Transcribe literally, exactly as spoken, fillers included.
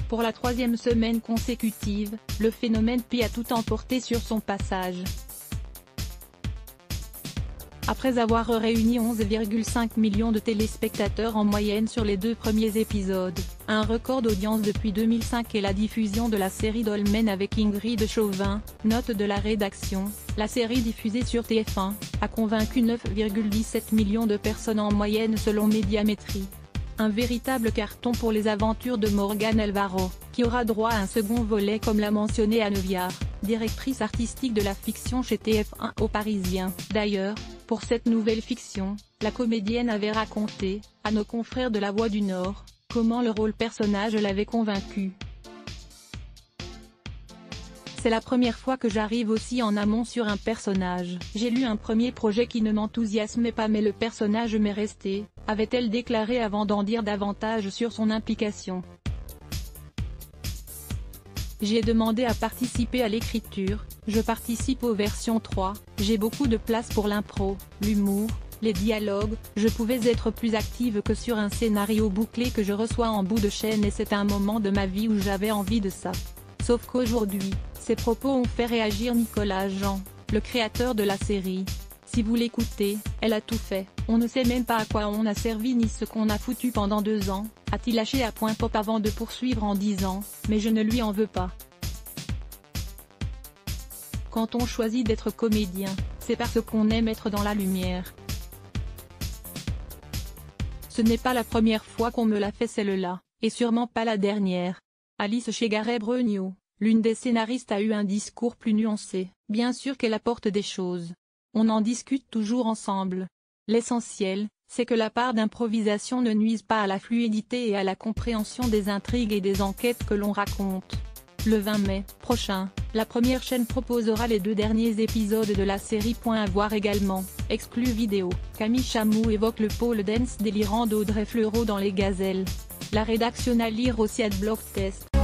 Pour la troisième semaine consécutive, le phénomène Pi a tout emporté sur son passage. Après avoir réuni onze virgule cinq millions de téléspectateurs en moyenne sur les deux premiers épisodes, un record d'audience depuis deux mille cinq et la diffusion de la série Dolmen avec Ingrid Chauvin, note de la rédaction, la série diffusée sur T F un, a convaincu neuf virgule dix-sept millions de personnes en moyenne selon Médiamétrie. Un véritable carton pour les aventures de Morgane Alvaro, qui aura droit à un second volet comme l'a mentionné Anne Viard, directrice artistique de la fiction chez T F un au Parisien. D'ailleurs, pour cette nouvelle fiction, la comédienne avait raconté, à nos confrères de La Voix du Nord, comment le rôle personnage l'avait convaincue. C'est la première fois que j'arrive aussi en amont sur un personnage. J'ai lu un premier projet qui ne m'enthousiasmait pas mais le personnage m'est resté, avait-elle déclaré avant d'en dire davantage sur son implication. J'ai demandé à participer à l'écriture, je participe aux versions trois, j'ai beaucoup de place pour l'impro, l'humour, les dialogues, je pouvais être plus active que sur un scénario bouclé que je reçois en bout de chaîne et c'est un moment de ma vie où j'avais envie de ça. Sauf qu'aujourd'hui, ces propos ont fait réagir Nicolas Jean, le créateur de la série. Si vous l'écoutez, elle a tout fait, on ne sait même pas à quoi on a servi ni ce qu'on a foutu pendant deux ans, a-t-il lâché à Point Pop avant de poursuivre en disant, mais je ne lui en veux pas. Quand on choisit d'être comédien, c'est parce qu'on aime être dans la lumière. Ce n'est pas la première fois qu'on me l'a fait celle-là, et sûrement pas la dernière. Alice Chegaray-Breugnot, l'une des scénaristes a eu un discours plus nuancé, bien sûr qu'elle apporte des choses. On en discute toujours ensemble. L'essentiel, c'est que la part d'improvisation ne nuise pas à la fluidité et à la compréhension des intrigues et des enquêtes que l'on raconte. Le vingt mai prochain, la première chaîne proposera les deux derniers épisodes de la série. À voir également, exclu vidéo, Camille Chamou évoque le pôle dance délirant d'Audrey Fleurot dans Les Gazelles. La rédaction à lire aussi à Blog Test.